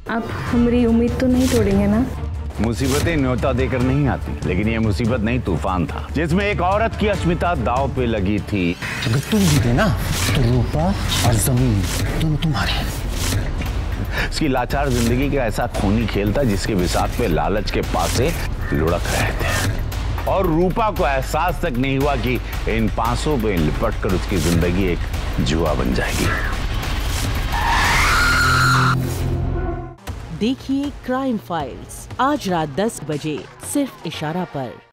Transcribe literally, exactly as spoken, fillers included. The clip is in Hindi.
आप हमारी उम्मीद तो नहीं तोड़ेंगे ना? मुसीबतें न्योता देकर नहीं आती, लेकिन ये मुसीबत नहीं तूफान था, जिसमें एक औरत की अस्मिता दांव पे लगी थी। अगर तुम जीते ना तो रूपा और जमीन दोनों तुम्हारे। इसकी लाचार जिंदगी का ऐसा खूनी खेल था जिसके विसात पे लालच के पासे लुढ़क रहे थे, और रूपा को एहसास तक नहीं हुआ कि इन पासों पे लिपट कर उसकी जिंदगी एक जुआ बन जाएगी। देखिए क्राइम फाइल्स आज रात दस बजे सिर्फ इशारा पर।